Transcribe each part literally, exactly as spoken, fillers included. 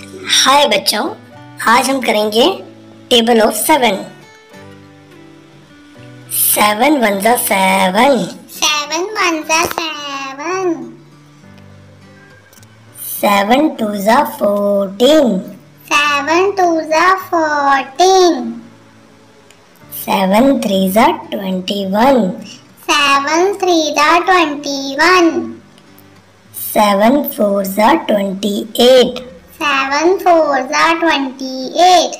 हाय बच्चों, आज हम करेंगे table of seven. Seven one जा सेवन, सेवन वन जा सेवन, सेवन टू जा फोर्टीन, सेवन टू जा फोर्टीन, सेवन थ्री जा ट्वेंटी वन, सेवन थ्री जा ट्वेंटी वन, सेवन फोर जा ट्वेंटी एट, सेवन फोर जा ट्वेंटी एट,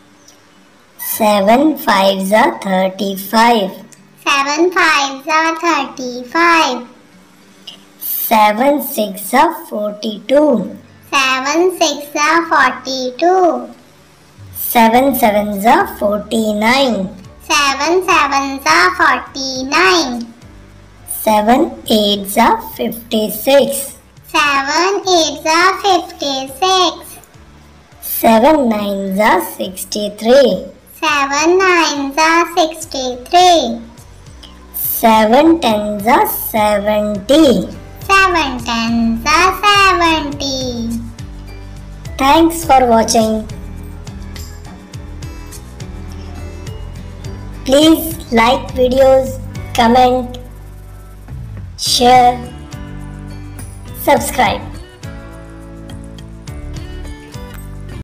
सेवन फाइव जा thirty five, seven five जा thirty five, seven six जा forty two, seven six जा forty two, seven seven जा forty nine, seven seven जा forty nine, seven eight जा fifty six, seven eight जा fifty six, seven nine जा sixty three, seven nine जा sixty three, seven ten जा seventy, seven ten जा seventy. Thanks for watching. Please like videos, comment, share, subscribe.